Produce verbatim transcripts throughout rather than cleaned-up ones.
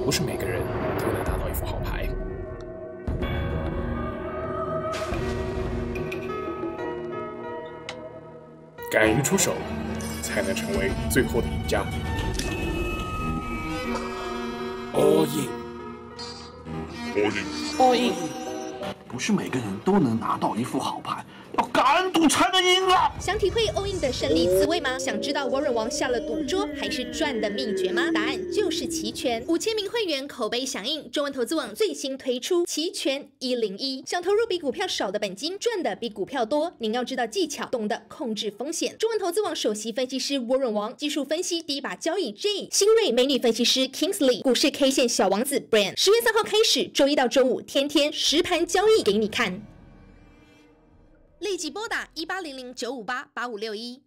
不是每个人都能打到一副好牌。敢于出手，才能成为最后的赢家。All in，All in，All in。不是每个人都能拿到一副好牌，要敢赌才能赢啊！ 想体会 all in 的胜利滋味吗？想知道 Warren 王下了赌桌还是赚的秘诀吗？答案就是期权。五千名会员口碑响应，中文投资网最新推出期权一零一。想投入比股票少的本金，赚的比股票多，您要知道技巧，懂得控制风险。中文投资网首席分析师 Warren 王，技术分析第一把交椅 J， 新锐美女分析师 Kingsley， 股市 K 线小王子 Brand。十月三号开始，周一到周五天天实盘交易给你看。立即拨打一八零零九五八八五六一。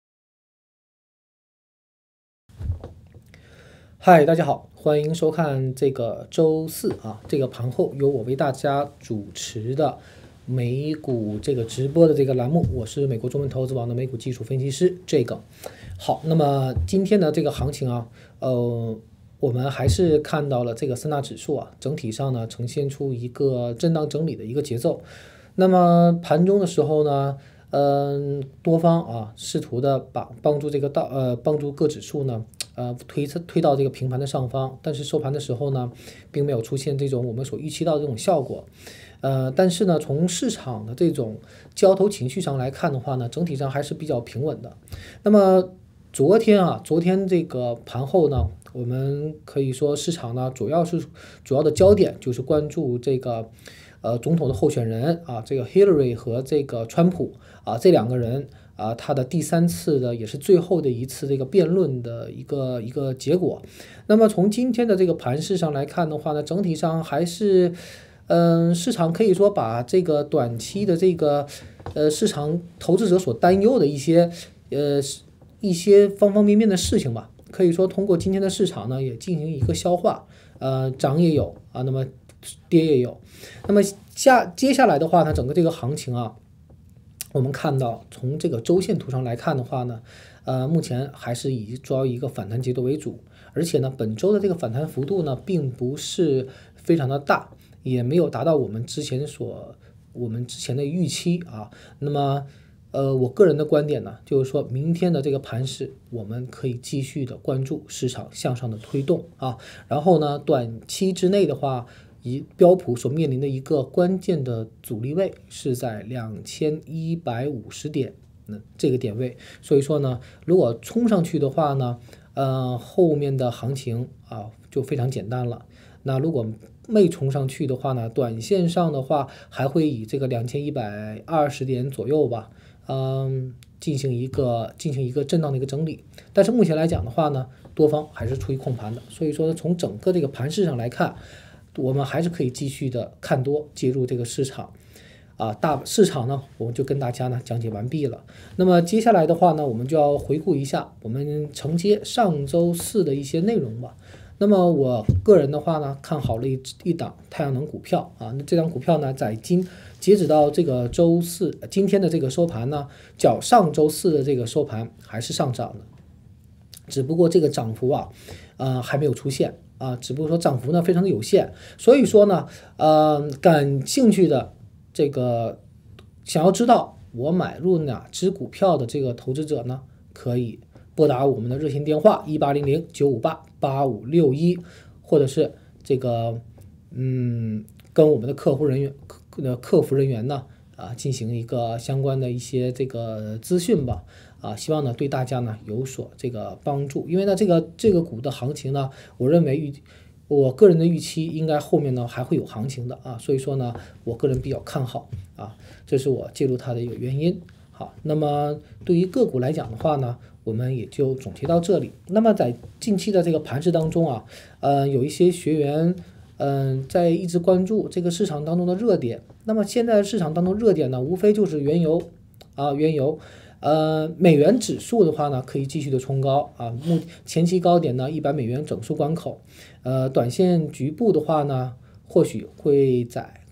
嗨，大家好，欢迎收看这个周四啊，这个盘后由我为大家主持的美股这个直播的这个栏目，我是美国中文投资网的美股技术分析师这个。好，那么今天的这个行情啊，呃，我们还是看到了这个三大指数啊，整体上呢呈现出一个震荡整理的一个节奏。那么盘中的时候呢，嗯、呃，多方啊试图的把帮助这个到呃帮助各指数呢，呃推推到这个平盘的上方，但是收盘的时候呢，并没有出现这种我们所预期到的这种效果。呃，但是呢，从市场的这种交投情绪上来看的话呢，整体上还是比较平稳的。那么昨天啊，昨天这个盘后呢，我们可以说市场呢主要是主要的焦点就是关注这个。呃，总统的候选人啊，这个 Hillary 和这个川普啊，这两个人啊，他的第三次的也是最后的一次这个辩论的一个一个结果。那么从今天的这个盘势上来看的话呢，整体上还是，嗯、呃，市场可以说把这个短期的这个呃市场投资者所担忧的一些呃一些方方面面的事情吧，可以说通过今天的市场呢也进行一个消化，呃，涨也有啊，那么跌也有。那么下接下来的话呢，整个这个行情啊，我们看到从这个周线图上来看的话呢，呃，目前还是以主要以一个反弹节奏为主，而且呢，本周的这个反弹幅度呢，并不是非常的大，也没有达到我们之前所我们之前的预期啊。那么，呃，我个人的观点呢，就是说明天的这个盘势，我们可以继续的关注市场向上的推动啊，然后呢，短期之内的话。以标普所面临的一个关键的阻力位是在两千一百五十点，嗯，这个点位，所以说呢，如果冲上去的话呢，呃，后面的行情啊就非常简单了。那如果没冲上去的话呢，短线上的话还会以这个两千一百二十点左右吧，嗯，进行一个进行一个震荡的一个整理。但是目前来讲的话呢，多方还是处于控盘的，所以说从整个这个盘势上来看。我们还是可以继续的看多介入这个市场，啊，大市场呢，我们就跟大家呢讲解完毕了。那么接下来的话呢，我们就要回顾一下我们承接上周四的一些内容吧。那么我个人的话呢，看好了一一档太阳能股票啊，那这档股票呢，在今截止到这个周四今天的这个收盘呢，较上周四的这个收盘还是上涨的，只不过这个涨幅啊，呃，还没有出现。啊，只不过说涨幅呢非常的有限，所以说呢，呃，感兴趣的这个想要知道我买入哪只股票的这个投资者呢，可以拨打我们的热线电话一八零零九五八八五六一，或者是这个嗯，跟我们的客户人员客客服人员呢啊进行一个相关的一些这个资讯吧。啊，希望呢对大家呢有所这个帮助，因为呢这个这个股的行情呢，我认为预我个人的预期应该后面呢还会有行情的啊，所以说呢我个人比较看好啊，这是我介入它的一个原因。好，那么对于个股来讲的话呢，我们也就总结到这里。那么在近期的这个盘势当中啊，呃有一些学员嗯、呃、在一直关注这个市场当中的热点，那么现在市场当中热点呢，无非就是原油啊原油。呃，美元指数的话呢，可以继续的冲高啊，目前期高点呢一百美元整数关口，呃，短线局部的话呢，或许会在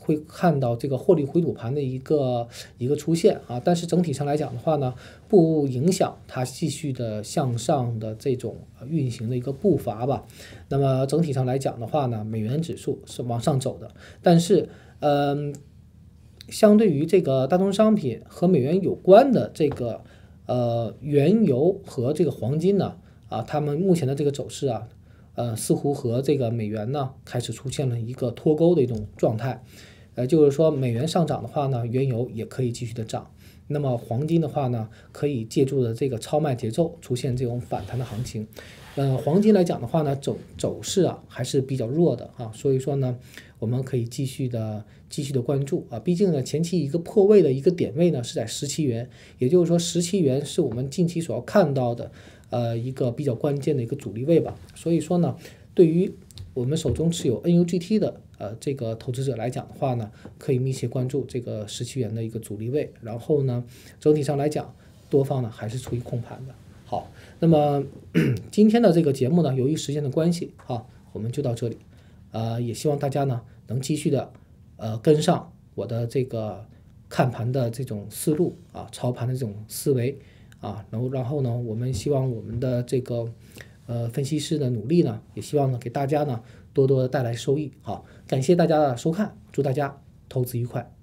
会看到这个获利回吐盘的一个一个出现啊，但是整体上来讲的话呢，不影响它继续的向上的这种运行的一个步伐吧。那么整体上来讲的话呢，美元指数是往上走的，但是嗯、呃，相对于这个大宗商品和美元有关的这个呃原油和这个黄金呢，啊，它们目前的这个走势啊。呃，似乎和这个美元呢开始出现了一个脱钩的一种状态，呃，就是说美元上涨的话呢，原油也可以继续的涨，那么黄金的话呢，可以借助的这个超卖节奏出现这种反弹的行情。呃，黄金来讲的话呢，走走势啊还是比较弱的啊，所以说呢，我们可以继续的继续的关注啊，毕竟呢前期一个破位的一个点位呢是在十七元，也就是说十七元是我们近期所要看到的。呃，一个比较关键的一个阻力位吧，所以说呢，对于我们手中持有 N U G T 的呃这个投资者来讲的话呢，可以密切关注这个十七元的一个阻力位，然后呢，整体上来讲，多方呢还是处于控盘的。好，那么今天的这个节目呢，由于时间的关系啊，我们就到这里，呃，也希望大家呢能继续的呃跟上我的这个看盘的这种思路啊，操盘的这种思维。啊，然后然后呢，我们希望我们的这个呃分析师的努力呢，也希望呢给大家呢多多的带来收益。好，感谢大家的收看，祝大家投资愉快。